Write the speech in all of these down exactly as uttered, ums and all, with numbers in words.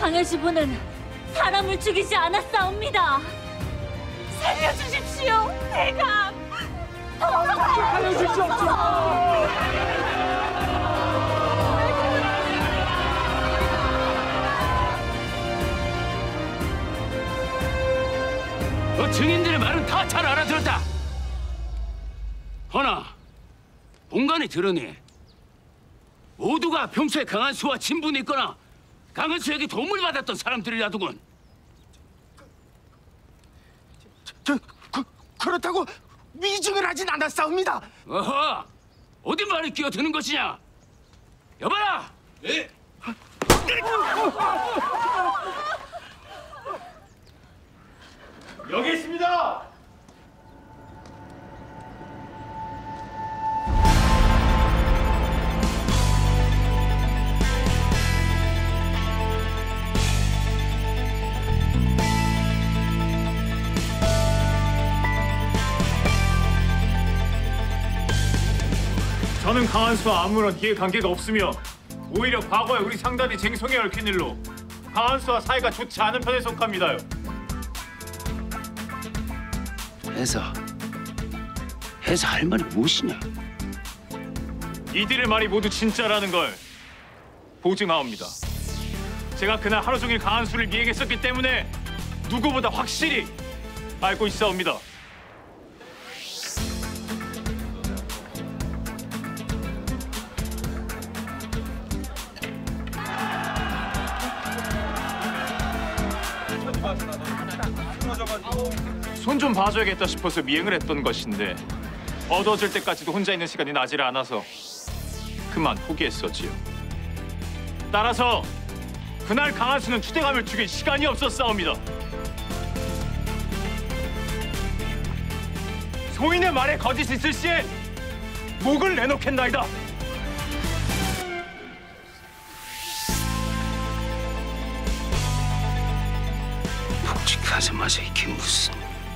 강현시부는 사람을 죽이지 않았사옵니다. 살려주십시오, 대감. 살려주십시오. 그 증인들의 말은 다 잘 알아들었다. 허나 본관이 들으니 모두가 평소에 강한수와 친분이 있거나 강한수에게 도움을 받았던 사람들이라더군. 저, 그, 그렇다고 위증을 하진 않았사옵니다. 어허! 어디 말이 끼어드는 것이냐? 여봐라! 네? 여기 있습니다. 저는 강한수와 아무런 이해관계가 없으며 오히려 과거에 우리 상단이 쟁송에 얽힌 일로 강한수와 사이가 좋지 않은 편에 속합니다요. 해서 해서 할 말이 무엇이냐? 이들의 말이 모두 진짜라는 걸 보증하옵니다. 제가 그날 하루 종일 강한수를 미행했었기 때문에 누구보다 확실히 알고 있사옵니다. 손 좀 봐줘야겠다 싶어서 미행을 했던 것인데 얻어질 때까지도 혼자 있는 시간이 나질 않아서 그만 포기했었지요. 따라서 그날 강한수는 추대감을 죽일 시간이 없었사옵니다. 소인의 말에 거짓이 있을 시엔 목을 내놓겠나이다. 묵직하자마자 이게 무슨...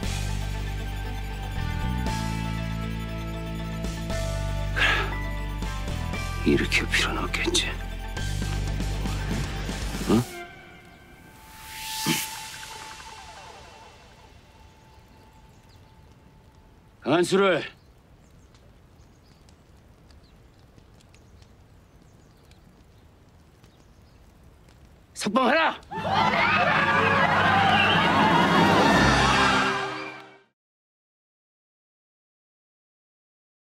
그래, 일으킬 필요는 없겠지. 응? 강한수를 석방하라!